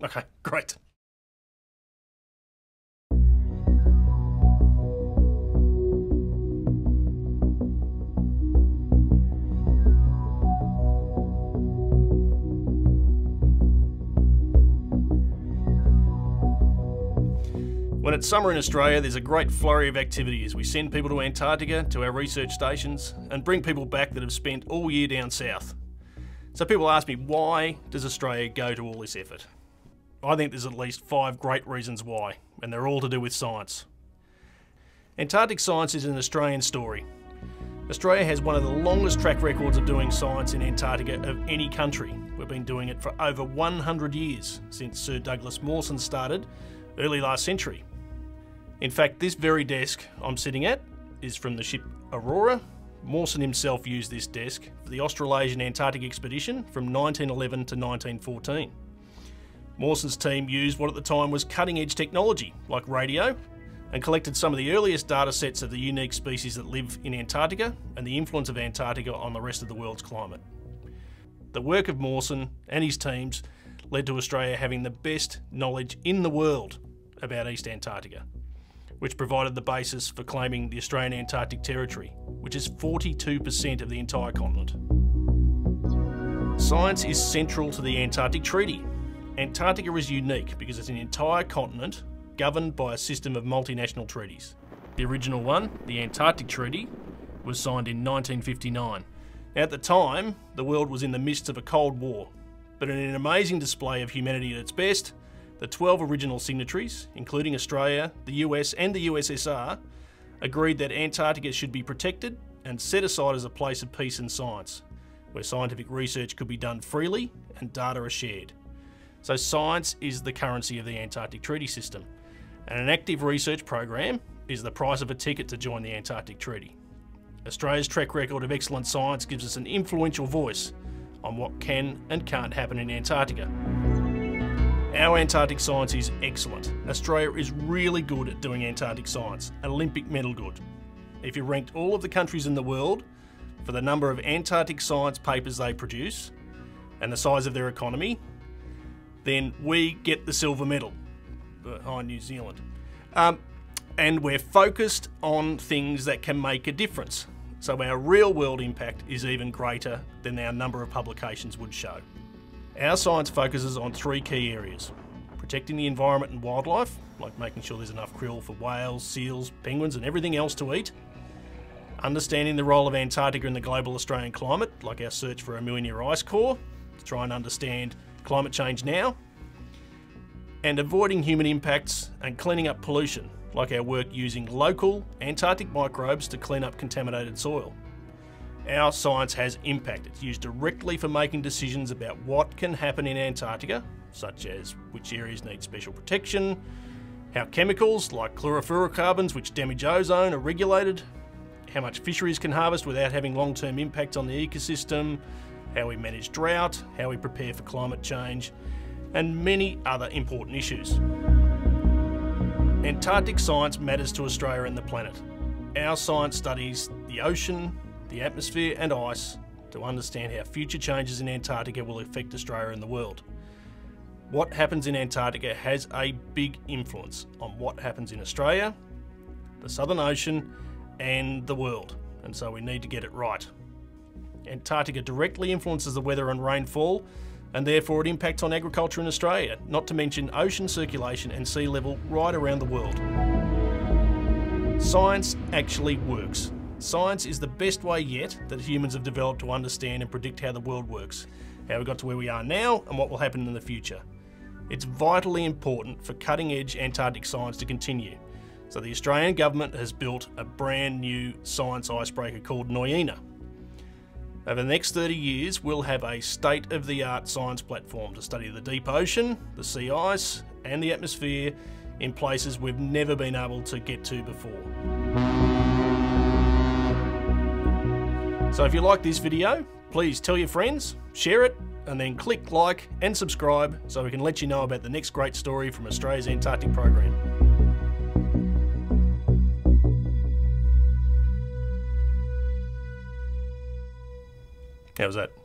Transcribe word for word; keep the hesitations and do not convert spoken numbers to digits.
Okay, great. When it's summer in Australia, there's a great flurry of activity as we send people to Antarctica, to our research stations, and bring people back that have spent all year down south. So people ask me, why does Australia go to all this effort? I think there's at least five great reasons why, and they're all to do with science. Antarctic science is an Australian story. Australia has one of the longest track records of doing science in Antarctica of any country. We've been doing it for over one hundred years, since Sir Douglas Mawson started early last century. In fact, this very desk I'm sitting at is from the ship Aurora. Mawson himself used this desk for the Australasian Antarctic expedition from nineteen eleven to nineteen fourteen. Mawson's team used what at the time was cutting-edge technology, like radio, and collected some of the earliest data sets of the unique species that live in Antarctica and the influence of Antarctica on the rest of the world's climate. The work of Mawson and his teams led to Australia having the best knowledge in the world about East Antarctica, which provided the basis for claiming the Australian Antarctic Territory, which is forty-two percent of the entire continent. Science is central to the Antarctic Treaty. Antarctica is unique because it's an entire continent governed by a system of multinational treaties. The original one, the Antarctic Treaty, was signed in nineteen fifty-nine. At the time, the world was in the midst of a Cold War, but in an amazing display of humanity at its best, the twelve original signatories, including Australia, the U S and the U S S R, agreed that Antarctica should be protected and set aside as a place of peace and science, where scientific research could be done freely and data are shared. So science is the currency of the Antarctic Treaty System, and an active research program is the price of a ticket to join the Antarctic Treaty. Australia's track record of excellent science gives us an influential voice on what can and can't happen in Antarctica. Our Antarctic science is excellent. Australia is really good at doing Antarctic science, Olympic medal good. If you ranked all of the countries in the world for the number of Antarctic science papers they produce and the size of their economy, then we get the silver medal behind New Zealand. Um, and we're focused on things that can make a difference. So our real world impact is even greater than our number of publications would show. Our science focuses on three key areas: protecting the environment and wildlife, like making sure there's enough krill for whales, seals, penguins and everything else to eat; understanding the role of Antarctica in the global Australian climate, like our search for a million year ice core, to try and understand climate change now; and avoiding human impacts and cleaning up pollution, like our work using local Antarctic microbes to clean up contaminated soil. Our science has impact. It's used directly for making decisions about what can happen in Antarctica, such as which areas need special protection, how chemicals like chlorofluorocarbons which damage ozone are regulated, how much fisheries can harvest without having long-term impacts on the ecosystem, how we manage drought, how we prepare for climate change, and many other important issues. Antarctic science matters to Australia and the planet. Our science studies the ocean, the atmosphere and ice to understand how future changes in Antarctica will affect Australia and the world. What happens in Antarctica has a big influence on what happens in Australia, the Southern Ocean and the world, and so we need to get it right. Antarctica directly influences the weather and rainfall, and therefore it impacts on agriculture in Australia, not to mention ocean circulation and sea level right around the world. Science actually works. Science is the best way yet that humans have developed to understand and predict how the world works, how we got to where we are now and what will happen in the future. It's vitally important for cutting-edge Antarctic science to continue. So the Australian government has built a brand new science icebreaker called Noyina. Over the next thirty years, we'll have a state-of-the-art science platform to study the deep ocean, the sea ice and the atmosphere in places we've never been able to get to before. So if you like this video, please tell your friends, share it, and then click like and subscribe so we can let you know about the next great story from Australia's Antarctic program. How was that?